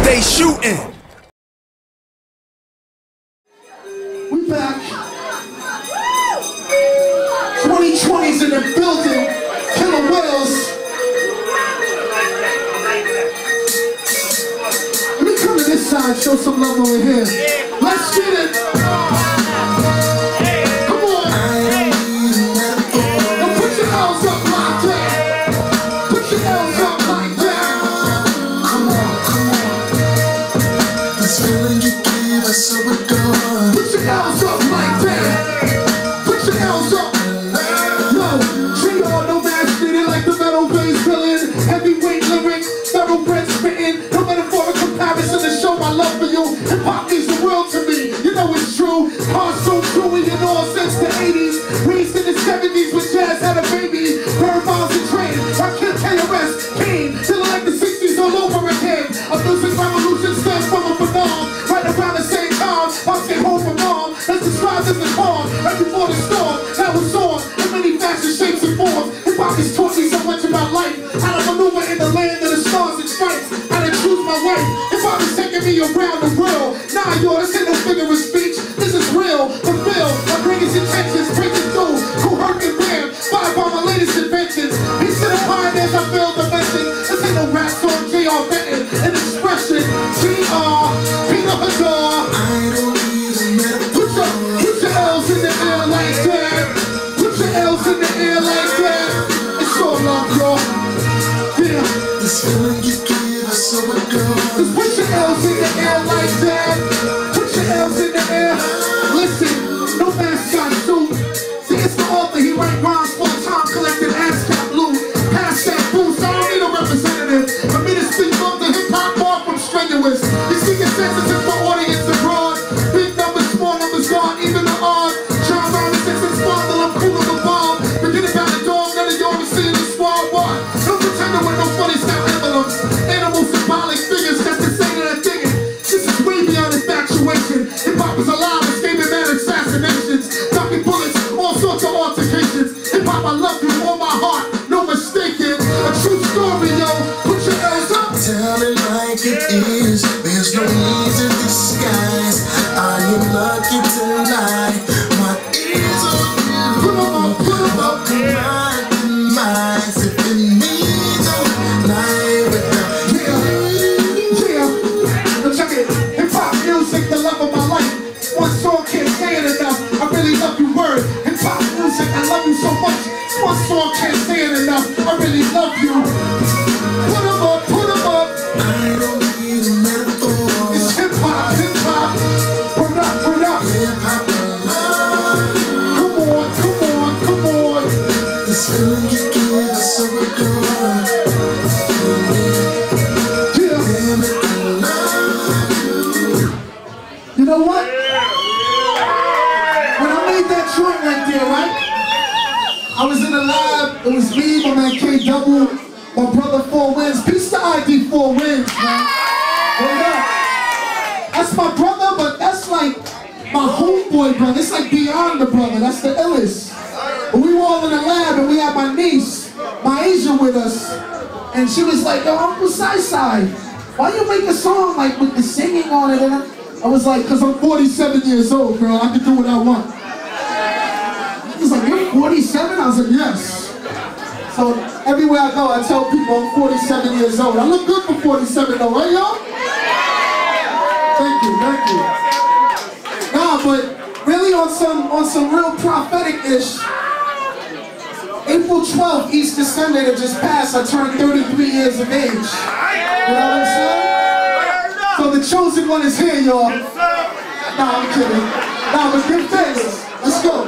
stay shooting. We back. 2020's in the building. Killer Whales. Let me come to this side, show some love over here. Let's get it. Come on. Now put your L's up like that. Put your L's up like that. Come on, come on. This feeling you give us so adore. Put your L's up like that. Put your L's up. Yo, treat all no match needed like the metal bass villain. Heavyweight lyrics, thoroughbred spitting. No metaphoric comparison to show my love for you. Hip hop means the world to me. You know it's true. Heart so true in all since the 80s. Raised in the 70s when jazz had a baby. Bird miles and train. I killed KRS, King. Feeling like the 60s all over again. A music revolution stems from a phenomenon. Right around the same time, I came home from mom. That's described as the calm. Right before the storm, that was on. In many fashion, shapes, and forms. Hip hop has taught me so much about life. How to maneuver in the land of the stars and stripes. How to choose my way. Hip hop is taking me around the world. Nah, yo, this ain't no figure of speech. This is real, fulfilled. My greatest intentions, breaking through. Cool, hurt, and bam. Inspired by my latest inventions. Peace to the pioneers, I feel the message. This ain't no rap song, J.R. Benton. An expression, G.R. Peter Hadar. Put your L's in the air like that. Put your L's in the air like that. It's all love, y'all. Yeah. This feeling you give us so adore. Just put your L's in the air like that. Put your L's in the air. Listen, no mascot suit. See, it's the author. He write rhymes full time, collecting ASCAP loot. Pass that boost. I don't need a representative. For me to speak of the hip hop far from strenuous. You see consensus is for audience abroad. Big numbers, small numbers, gone, even the odd. John Robinson and Sparkle, I'm cool on the bomb. Forget about the dog, none of y'all see in the squad. What? No pretender with no funny style emblems. Animal symbolic figures, that's the same that I'm thinking. This is way beyond infatuation. Hip hop is alive, escaping mad assassinations. Ducking bullets, all sorts of altercations. Hip hop, I love you, all my heart, no mistaking. A true story, yo. Put your L's up. Tell it like it is. There's no need to disguise. I am lucky tonight. My ears on you. Put 'em up, put 'em up. Welcome my demise. If you need a lie without you. Yeah. Now check it. Hip hop music, the love of my life. One song can't say it enough. I really love you, word. Hip hop music, I love you so much. One song can't say it enough. I really love you. Put 'em up, put 'em up. I don't need a metaphor. It's hip hop, hip hop. Put up, put up. Hip hop love. Come on, come on, come on. This feeling you give us so adore. Yeah. Damn it, I love you. You know what? When I made that joint right there, right? I was in the lab. It was me, my man K-Double, my brother 4 Wins. Peace to ID 4 Wins, man. Word up. That's my brother, but that's like my homeboy brother. It's like beyond the brother. That's the illest. But we were all in the lab and we had my niece, my Asia, with us. And she was like, yo, Uncle Sai, why you make a song like with the singing on it? And I was like, cause I'm 47 years old, girl. I can do what I want. He was like, you're 47? I was like, yes. So everywhere I go, I tell people I'm 47 years old. I look good for 47 though, right y'all? Thank you, thank you. Nah, but really on some real prophetic-ish. April 12th, Easter Sunday that just passed, I turned 33 years of age. You know what I'm saying? So the chosen one is here, y'all. Nah, I'm kidding. Nah, but give thanks. Let's go.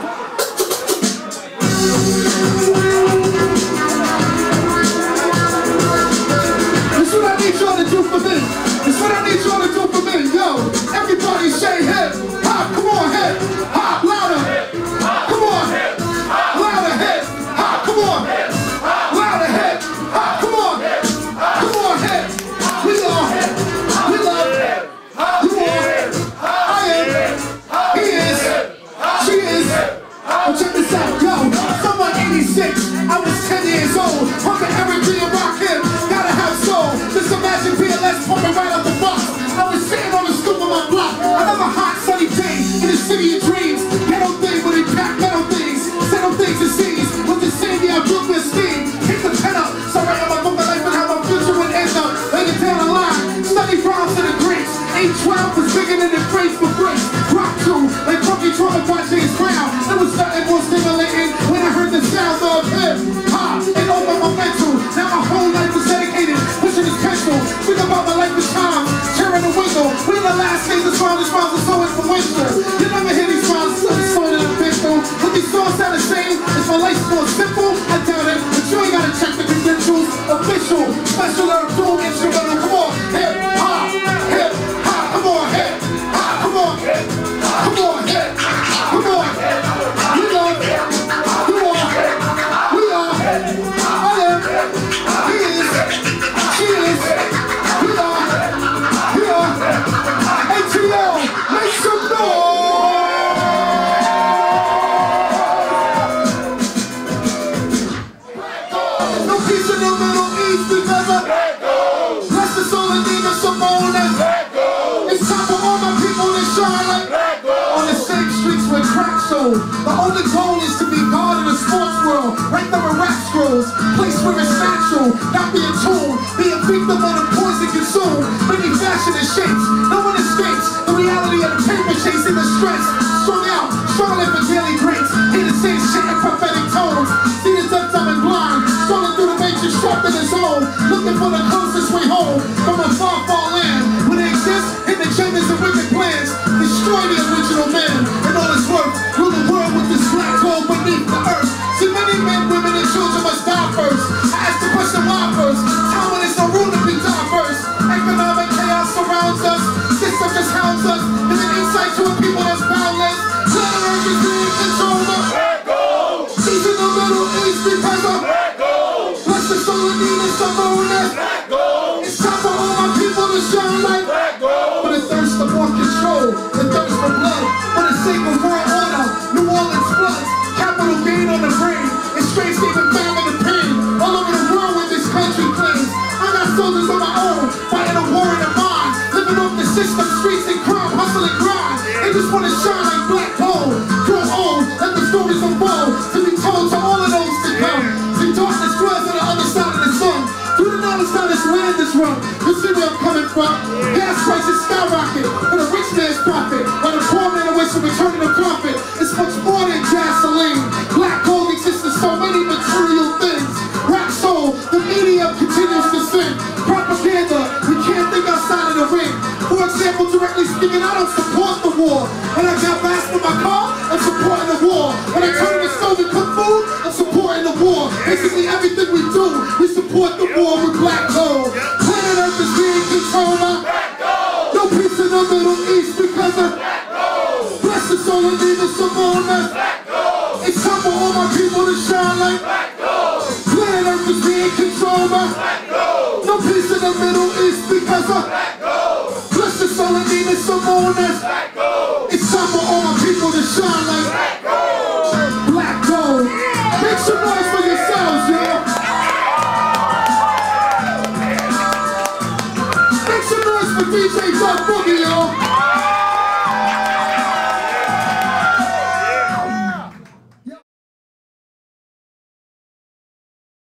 This is what I need y'all to do for me. This is what I need y'all to do for me. Yo, everybody say hip hop. Come on, hip hop. Louder. Come on. Louder hip hop. Come on. Louder hip hop. Come on. Come on, hip. We are. We love. You are. I am. He is. She is. But check this out, yo. Someone 86. instrumental. Come on, hip hop, come on, hip hop, come on, come on, hip, come on. We love, you are, we are, I am, he is, she is, we are, ATL, make some noise. No peace in the Middle East because of bless the soul and demons Simonis. It's time for all my people to shine like on the same streets with crack sold. The only goal is to be God in the sports world, right there in rap scrolls. Place where it's natural, not being told. Be a victim of the poison consumed. Many fashion and shapes, no one escapes the reality of the paper chasing the stress. Strung out, struggling for daily breaks. Hear the same shit in prophetic tones. See the deaf, dumb and blind, strolling through the matrix, trapped in his home, looking for the closest way home from a far, far land. When they exist in the chambers of wicked plans, destroy the original man and all his work. Rule the world with this black hole beneath the earth. See, many men, women, and children must die first. I ask the question why first. Time when there's no room to be diverse. Economic chaos surrounds us. System just hounds us. Is an insight to a people that's boundless. Planet Earth is being controlled. She's in the Middle East because of bless the soul and demons Simonis. It's time for all my people to shine like for the thirst of more control, the thirst for blood, for the sake of world order. New Orleans floods, capital gain on the brain. It's strange even famine and pain all over the world with this country claims. I got soldiers of my own, fighting a war in the mind, living off the system, streets and crime, hustle and grind. They just want to shine like black gold, grow old, let the stories unfold, to be told to all of those to come. See darkness dwells on the other side of the sun. Through the knowledge how this land is run, you see where I'm coming from. Gas prices skyrocket for the rich man's profit, while the poor man awaits for returning the profit. It's much more than gasoline. Black gold exists in so many material things. Rap soul, the media continues to sin. Propaganda, we can't think outside of the ring. For example, directly speaking, I don't support the war. When I got gas for my car, I'm supporting the war. When I turn to the stove and cook food, I'm supporting the war. Basically everything we do, we support the war with black gold. Planet Earth is being controlled by no peace in the Middle East because of bless the soul and demons Simonis. It's time for all my people to shine like Planet Earth is being controlled by no peace in the Middle East because of bless the soul and demons Simonis. It's time for all my people to shine like black gold. Make some noise for yourselves, y'all. Make some noise for DJ Doug Boogie, y'all.